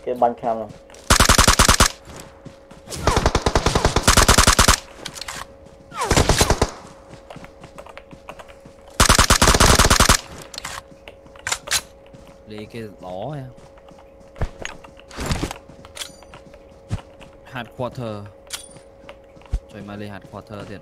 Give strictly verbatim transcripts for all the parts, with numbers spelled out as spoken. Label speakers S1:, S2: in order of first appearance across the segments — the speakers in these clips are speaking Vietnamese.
S1: cái banh cam này.
S2: Lì cái đó nha. Headquarter. Trời mà lên headquarter tiền.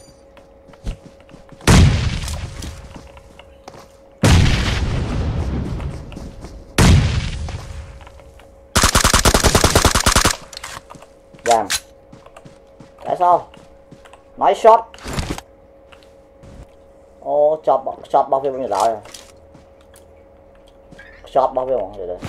S1: Giảm. Tại sao? Nói shot. Ô, shot bọc, shot bao nhiêu bao nhiêu đảo rồi. Shot bao nhiêu rồi đây.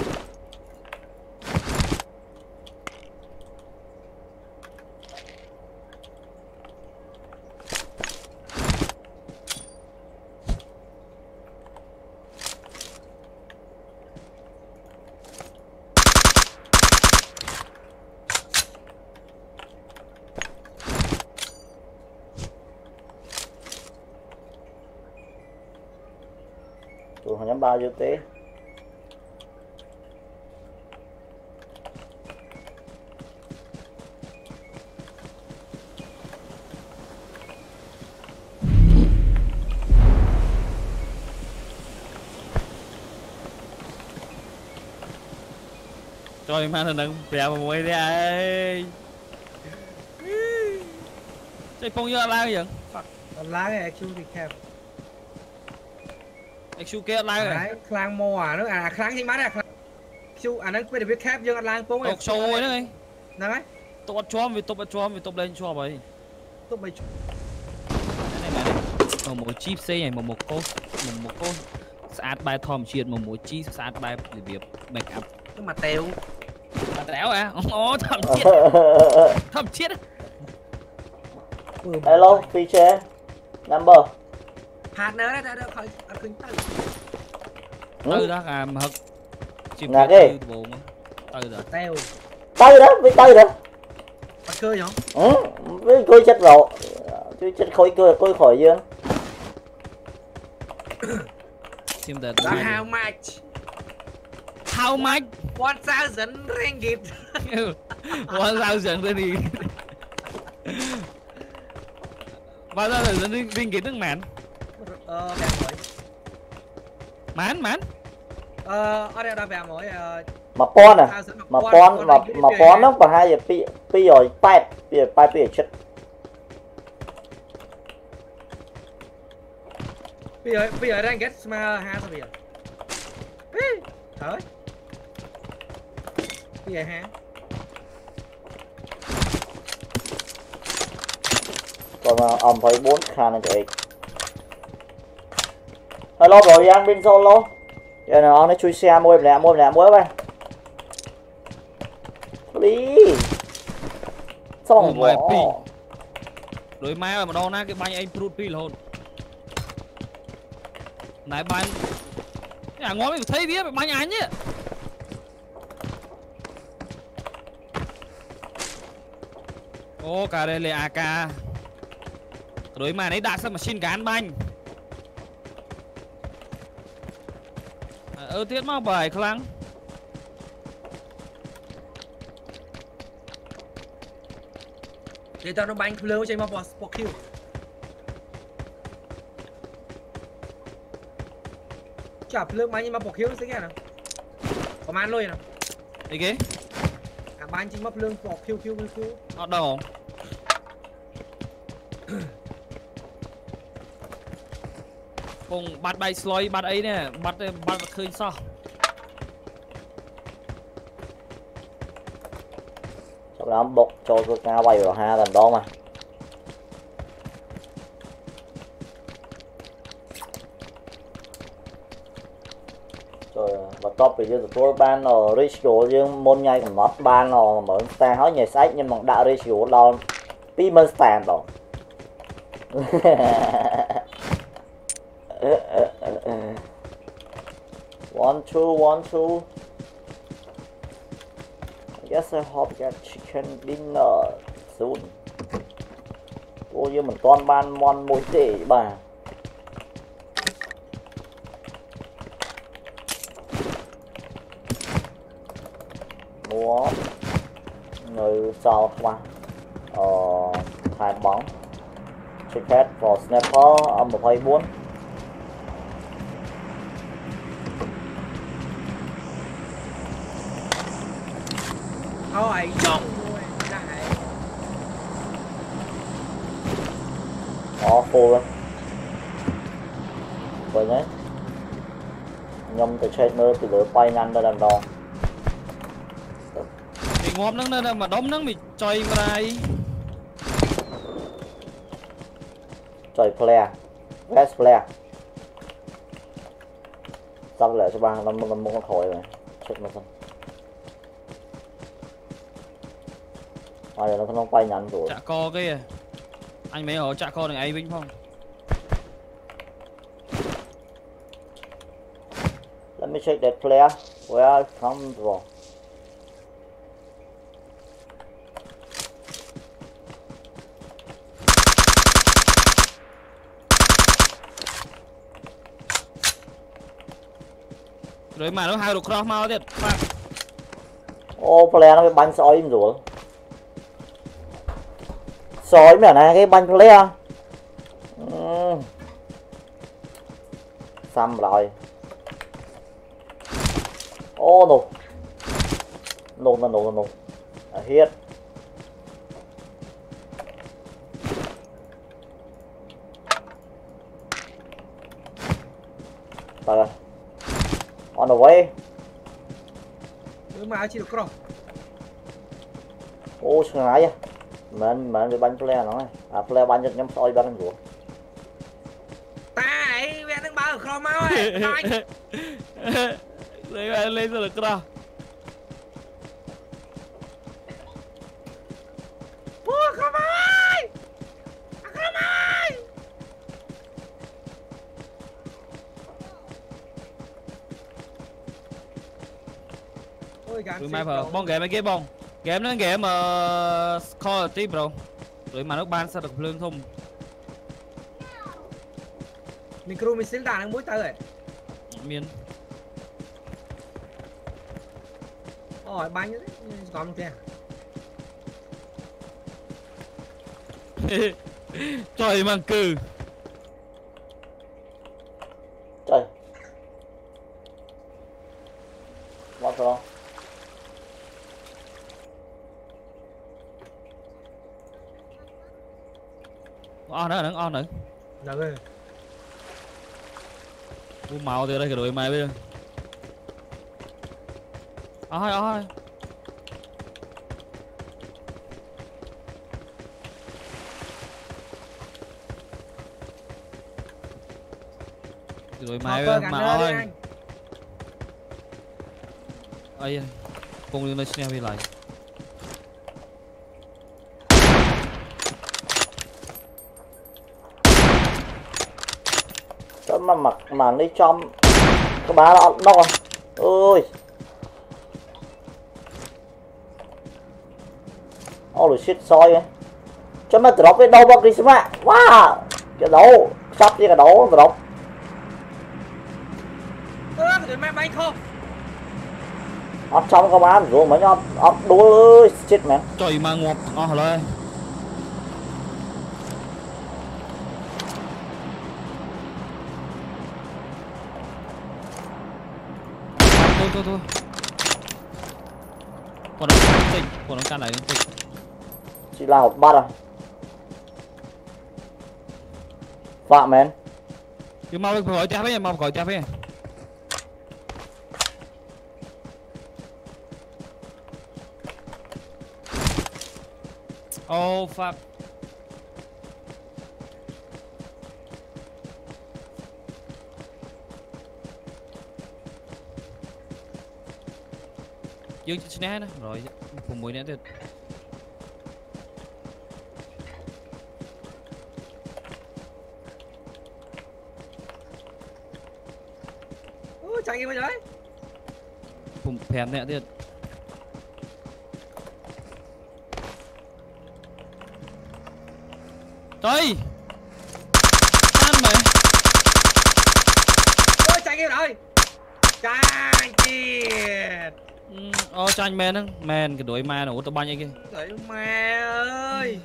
S1: Tụi nhắm bao nhiêu tí.
S2: Trời mà thằng bè mà mùi đi ai. Chạy phong vô la vậy?
S3: La cái Exu thì kẹp.
S2: Exu kia la rồi.
S3: Đấy, khlang mò à nó à khlang chính má này khlang. Exu à nó quên được biết kẹp dương lang phong
S2: ấy. Tộc sâu rồi đó ngay.
S3: Nào ấy.
S2: Tộc bắt chóm vì tộc bắt chóm vì tộc lên cho vậy.
S3: Tộc mày.
S2: Này này. Một một chip xây này một một cô một một cô. Sát bài thòm chuyện một một chi sát bài việc make up.
S3: Cái mặt tèo.
S2: Mặt tèo à? Ồ thầm chết. Thầm chết.
S1: Hello, feature number.
S3: Partner đấy, đấy, khỏi khuyên tư.
S2: Tư đó à mà hực.
S1: Ngạc đi.
S2: Tư rồi.
S3: Tèo.
S1: Tư đó, với tư đó.
S3: Bắt cơi hả?
S1: Ừ, với cơi chết rồi. Chứ chết khỏi cơi, cơi khỏi dương.
S2: Sim that.
S3: How much?
S2: How much?
S3: One thousand ringgit.
S2: One thousand ringgit. Bao giờ là ringgit nước màn?
S3: Ờ, bè mỗi.
S2: Mán, mán.
S3: Ờ, ở đây là bè mỗi.
S1: Mà pon à? Mà pon, mà mà pon nó bằng hai giờ pi pi rồi pipe, pi pipe pi chết.
S3: Bây giờ bây giờ đang get mà ha sao bây giờ? Trời ơi. Bây giờ ha.
S1: Còn ông phải bốn khăn này vậy. Hello rồi Giang bên solo. Giờ nào ông nó chui xe mua lẹ mua lẹ mua vậy. Đi. Xong rồi.
S2: Đối mai mà đâu na cái bánh anh fruit pi là hồn. Này bánh. Nhà ngó mình thấy biết bánh anh nhá. Ô cả đây là a ca. Đối mà đấy đã sao mà xin gán bánh. Ơ tiết mà bài khlang.
S3: Để tao nó bánh lớn cho anh mà bỏ bỏ kill. Chả lớn bánh nhưng mà bỏ kill sẽ nghe nào. Có man lôi nào.
S2: Đi ghế.
S3: À bánh chính mập lương bỏ kill kill kill kill.
S2: Ở đâu? Cùng bắt bay sloy bắt ấy nè, bắt bắt khơi sao?
S1: Sau đó bột cho tôi cao bay vào ha lần đó mà. Rồi và top bây giờ tôi ban ở ratio dương môn nhai còn mất ban nó mở ta hỏi nhảy sách nhưng mà đã ratio lo Pimen stand rồi. One two one two. I guess I hope get chicken dinner soon. Ôi như mình toàn ban mon mối tệ bà. mua người sau qua ờ hai bóng ticket for sniper âm một hai bốn
S3: Thôi chồng rồi đại
S1: đó full luôn vậy nhé nhom từ trên mơ từ lửa bay nhanh ra đằng đòn
S2: thì ngọt nó nó mà đóng nó bị chơi vào đây
S1: trời player best player xong lại cho ba nó nó muốn con khỏi rồi chết nó xong bây giờ nó không bay nhanh rồi
S2: chạ co cái anh mấy ở chạ co này ấy vinh phong
S1: let me check that player where it comes from
S2: rồi mà nó hai được cross mauទៀត
S1: ô player nó bị bắn sỏi im rồi sỏi mẹ này cái bắn player uhm. xăm rồi ô oh, no no no no no I hit rồi on the way
S3: nhưng mà chỉ được cross
S1: ô sao ngại vậy mình mình bị bắn player nó à player bắn cho nhóm soi bắn của
S3: ta ấy ven đứng bao cross máu ấy
S2: lấy lên lên rồi cross
S3: bua cross máu ơi cross máu ơi ôi
S2: rồi mai phở bong ghé mấy cái bong ghé nó ghé mà score tí bro rồi mà nó ban sao được lương không
S3: mình crew mình xin đàn nó mũi tay rồi
S2: miên
S3: ôi bánh đấy còn tiền
S2: trời mang cừ
S1: trời mất rồi
S2: on nữa on nữa
S3: được rồi
S2: u màu từ đây cái đội mày bây giờ ôi ôi rồi mày mà ơi ơi cùng đi nơi xe về lại
S1: mà mặc mà đi trong cái bá nó nó ơi oh shit soi cho mà drop cái đâu bọc đi xem ạ wow cái đấu sắp đi cái đấu drop
S3: ơ cái mẹ bay không
S1: ấp trong cái bá rồi mấy nhóc ấp đuôi ơi shit man
S2: trời mà ngọt ngon rồi thôi thôi thôi còn nó tinh còn nó can này tinh
S1: chỉ là một bát à vạ men
S2: cứ mau gọi cha với mau gọi cha với oh fuck dương trên nè rồi cùng mùi nè tuyệt
S3: ôi chạy gì mà đấy
S2: cùng phèn nè tuyệt trời ăn mày
S3: ôi chạy gì rồi chạy kìa
S2: Ô tranh men á, men cái đuổi ma nó tao banh kia.
S3: Đấy mẹ ơi.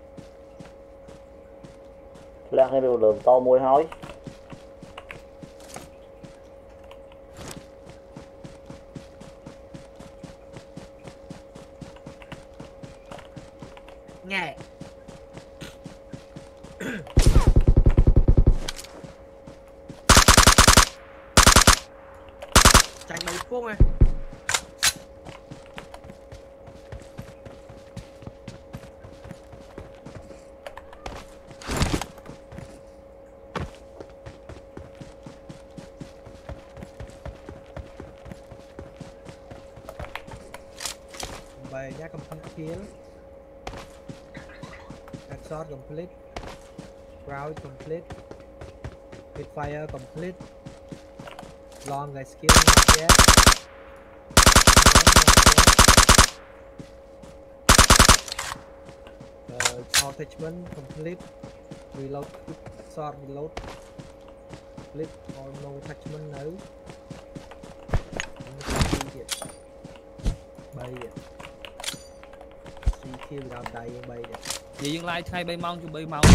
S1: Lát này đều lượm to môi hói.
S3: Nghe. Tranh mấy phút này. Bài giá complete kill. Headshot complete. Round complete. Hitfire complete. Long guy skill not yet. Uh, attachment complete. Reload. Shot reload. Complete or no attachment no. Bay vậy. Suy kill without dying bay vậy.
S2: Vậy dừng lại thay bay mong cho bay mong.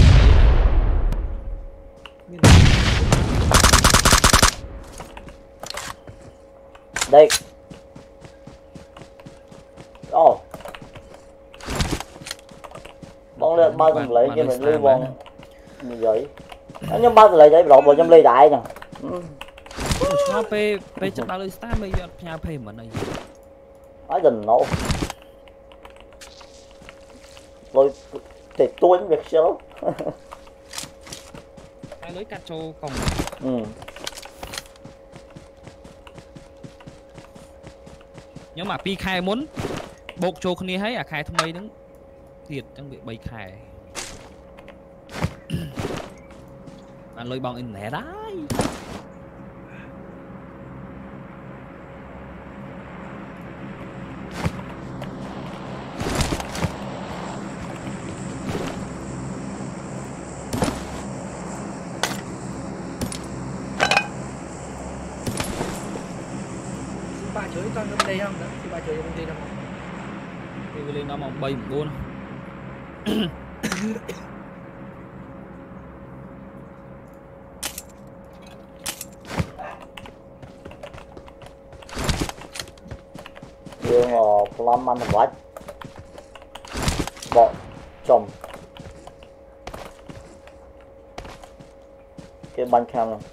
S1: Đây. Ồ. Bóng lên ba thằng lấy cho mình lưu vòng. Như vậy. Nhưng ba thằng lấy đấy rồi trong ly đại nè.
S2: Nó pe pe chặt bao lưới star bây giờ nhà pe mà này.
S1: Nói đừng nổ. Rồi thì tôi việc xấu.
S2: Hai lưới cắt cho còng.
S1: Ừ.
S2: Nhưng mà pi khai muốn bột cho con đi thấy à khai thông bay đứng thiệt trong bị bay khai. Bạn lôi bong in nẻ đấy.
S3: Bà chửi con trong đây không? Thì bà chửi trong đây đâu không?
S2: Thì lên nó mà bay một buôn.
S1: Dương ở plum ăn vách. Bọn chồng. Cái bánh cam này.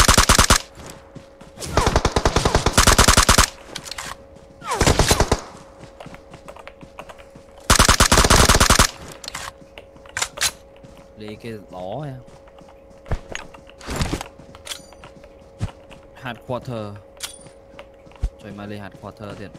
S2: Lấy cái đó nha. Hạt quarter. Trời mà lấy hạt quarter tiền.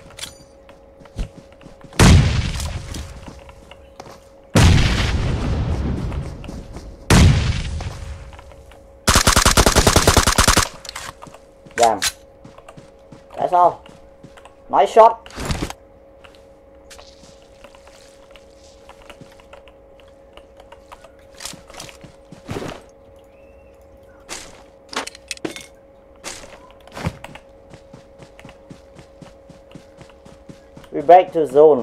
S1: Damn. Tại sao? Nice shot. We back to zone.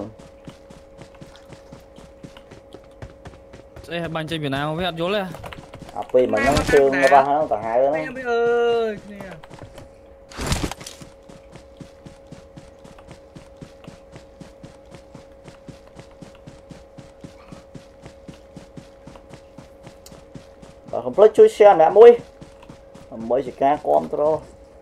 S2: Đây bàn chơi Việt Nam với hạt dối lên.
S1: À vì mà nhắm xương nó ba nó tầng hai đó.
S3: Em ơi.
S1: Và không play chui xe mẹ mũi. Mới chỉ ca con thôi.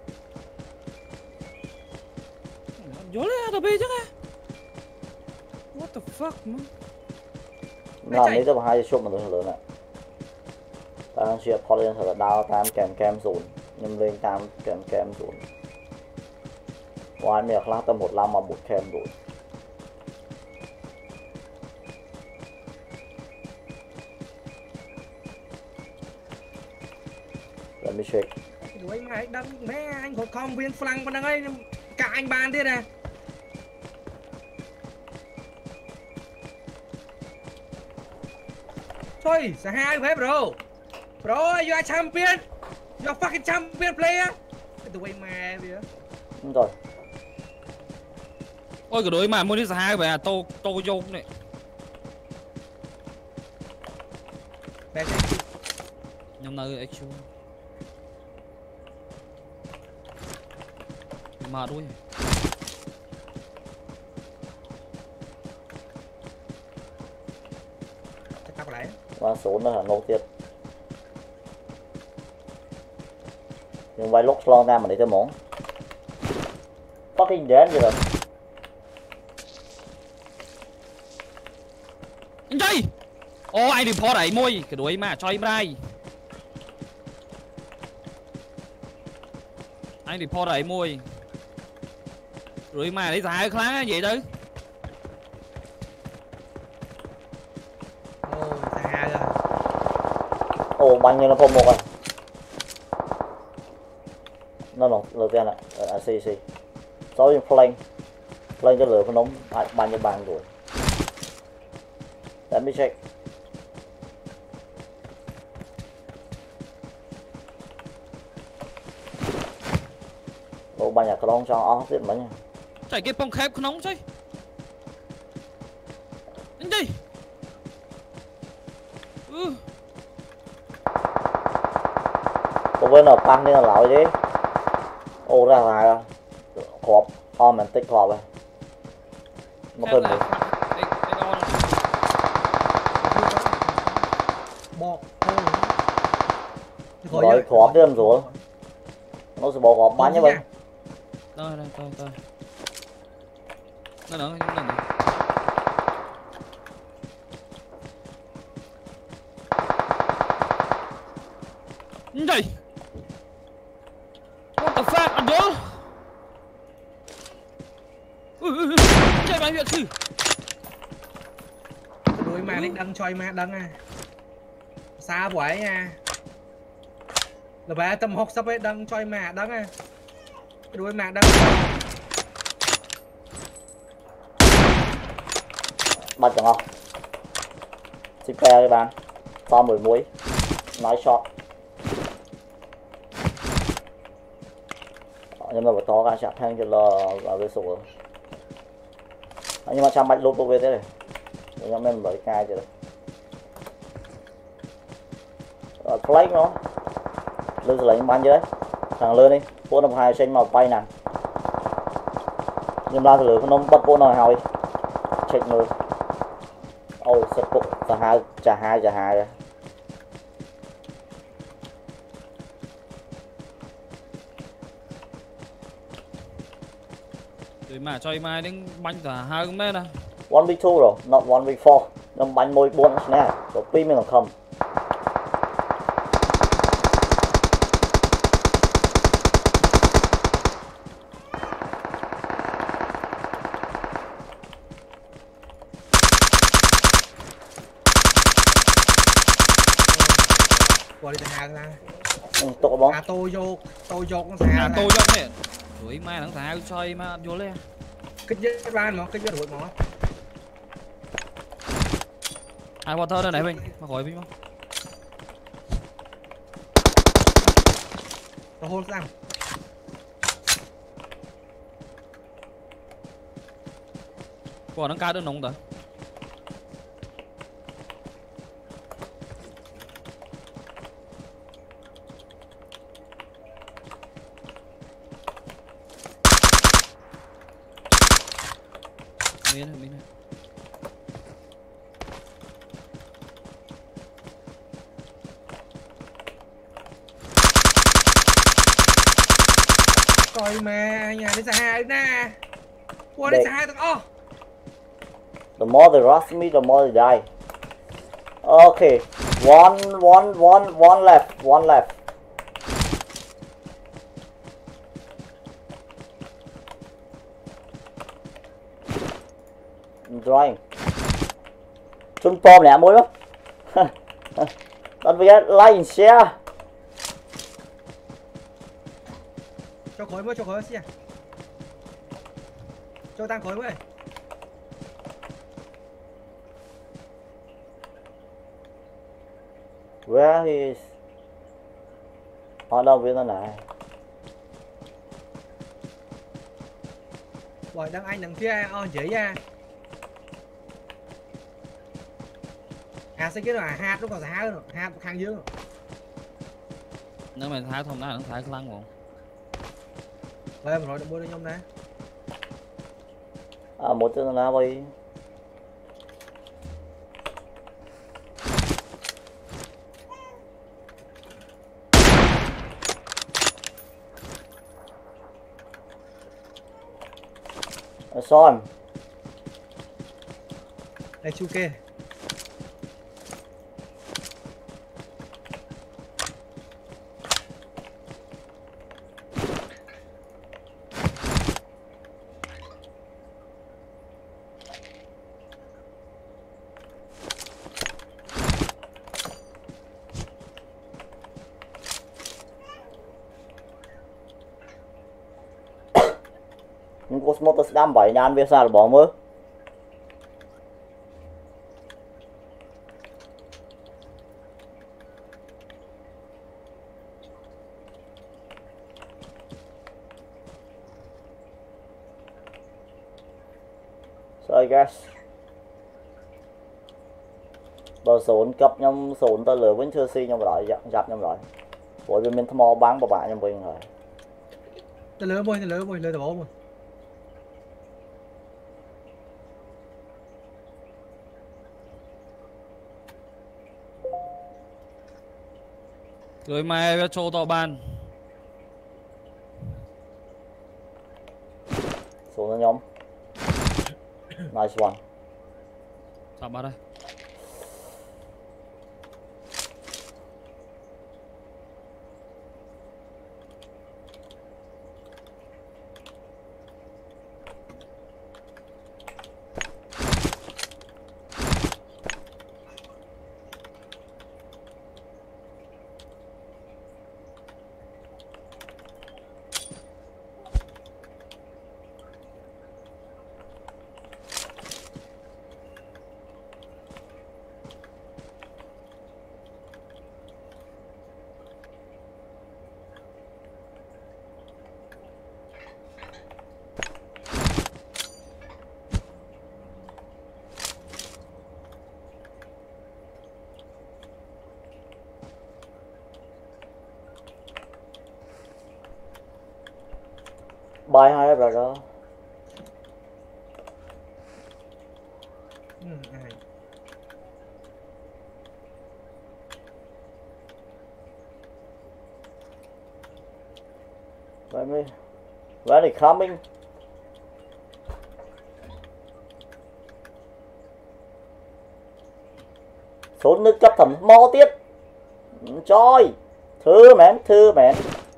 S2: Dối lên tao bê chứ à. What the fuck man.
S1: Làmนี้จะมาให้ชุบมันตัวเหลือน่ะตามเชียร์พอเล่นสลัดดาวตามแกมแกมศูนย์ยำเล่นตามแกมแกมศูนย์วันเนี่ยคลาสตำรวจลำมาบุกแคมศูนย์ Let me check.
S3: Đuổi mày đâm mẹ anh có con viên phăng con đang ấy cả anh bàn thế nè. Thôi, say hi hey bro. Bro, you are champion. You are fucking champion player. Đuổi mẹ vậy.
S1: Đúng rồi.
S2: ôi cái đối mà mua đi hai về à tô tô vô này
S3: Bé cái
S2: nhưng nơi extra mà đuôi
S3: chắc cặp lại.
S1: Và số nữa là nô tiết. Nhưng vài lúc lo ra mà để cho món. Fucking dead vậy rồi.
S2: anh chơi ô anh đi phó đẩy môi cái đuôi mà cho em đây anh đi phó đẩy môi rồi mà đi dài kháng vậy đấy
S3: Ồ, xa hai rồi.
S1: Ồ, bao nhiêu là phong một rồi. Nó nó đầu tiên ạ. À, xì xì. Sáu in flank. Flank cho lửa phân ống bao nhiêu bàn rồi. Let me check. Ồ, bao nhiêu con cho ó tiếp mấy nha.
S2: chạy cái phong khép nóng chơi anh đi ừ.
S1: Cô với nó tăng đi là lão chứ. Ô ra dài ra. Khộp. O mình tích khộp rồi. Nó cần rồi.
S3: Bọ.
S1: Rồi khộp thêm rồi. Nó sẽ bỏ khộp bán nhé bên.
S2: Đây đây coi coi nó nữa nó nữa gì what the fuck anh vô chơi bài việc gì
S3: Đuôi mà đi đăng choi ma đăng à. Xa quẩy nha. Là bé tầm học sắp ấy đăng choi mà đăng à. Đuôi mà đăng.
S1: Bắt chẳng không? Xích pe các bạn. Sau mười muối. Nói shot. Nhưng mà phải to ra chạm thanh cho là vào cái sổ. Nhưng mà chăm bạch lốt bộ về thế này. Nhưng mà em bởi cai chứ đây. Rồi flank nó. Lưu sẽ lấy những bắn dưới đấy. Thằng lươn đi. Vô năm hai xanh màu bay nè. Nhưng ra thì lửa nó bắt vô nồi hồi. Check người. Ồ, oh, sắp cục. Chà hai, chà hai, chà hai rồi.
S2: rồi mà cho em ai đến bánh cả hai con bé nè
S1: one v two rồi, not one v four. Nó bánh môi bốn nè. Rồi pin mình còn không.
S3: Qua đi xa ra.
S1: Ừ, tội bóng.
S3: À tôi vô, tôi vô con xa.
S2: à tôi cho mẹ rồi mai thằng thằng cho em vô lên
S3: Kích giết ban mà, kích giết đuổi mà.
S2: ai water đây này mình mà khỏi mình không
S3: Nó hôn sang.
S2: quả nó cao đơn nóng rồi miếng này miếng này
S3: Coi mà nhà đi xa hai nè. Qua đi xa hai tao. Ô.
S1: The more they rush me, the more they die. Okay, one, one, one, one left, one left. I'm trying. Trúng bom nè mũi đó. Don't forget like and share.
S3: Cho khối mới, cho khối xe. Cho tăng khối mới.
S1: Where is? Ở đâu biết nó này?
S3: Rồi đang anh đằng kia on dễ ra. À sẽ cái là hạt nó còn hạt nữa, hạt khang dưới.
S2: Nếu mày thái không nó nó thái lăng không?
S3: Đây mà rồi đừng mua đi nhông nè.
S1: À một chân là bay. Son.
S3: Đây chu kê.
S1: Cosmo sẽ đam bảy nhàn về xa là bỏ mơ. So I guess bờ sốn cấp nhom sốn ta lửa vẫn chưa si nhom lại dập nhom lại. Bởi vì mình thầm mò bán bà bạn nhom bình rồi.
S3: Ta lửa môi, ta lửa môi, lửa ta bỏ môi.
S2: Rồi mai cho tao ban.
S1: Xuống ra nhóm. Nice one.
S2: Sao bắt đây?
S1: Bài hai rồi đó.
S3: Ừ, ai.
S1: Where me? Where they coming? Xuống nước cấp thẩm mò tiếp. Trời. Thưa mẹ, thưa mẹ.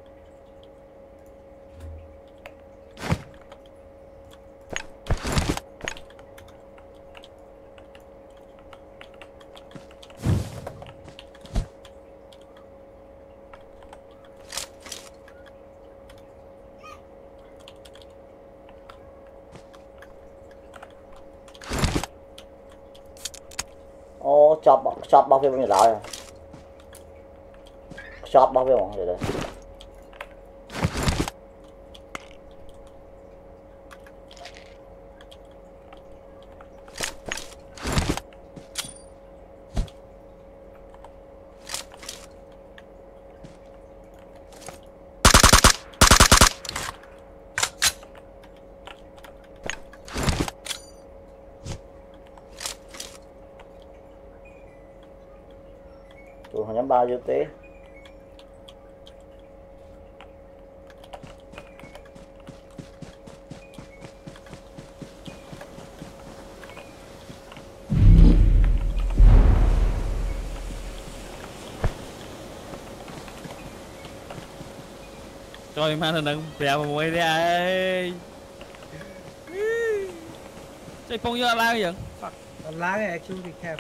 S1: Ô, shop, shop bao nhiêu bao nhiêu đảo à? Shop bao nhiêu vậy đây? Tụi họ nhắm bao nhiêu tí?
S2: Trời mà thằng bè mà mùi đi ai. Chạy phong vô la vậy?
S3: Còn lá cái Exu thì kẹp.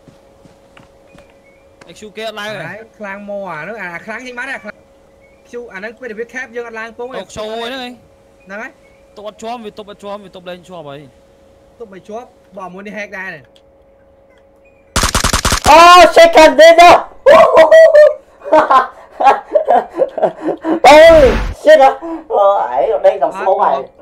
S2: Exu kia la rồi.
S3: Đấy, khlang mò à nó à khlang chính mắt à. Exu à nó biết được biết kẹp dương lang phong
S2: Tộc sâu ấy nữa ấy.
S3: Nào ấy.
S2: Tộc bắt chóm vì tộc bắt chóm vì tộc lên cho vậy.
S3: Tụi mày chốt, bỏ muốn đi hack ra này.
S1: Oh, shit, can't do that! Ôi, shit á. Ờ, ấy, đây dòng smoke này.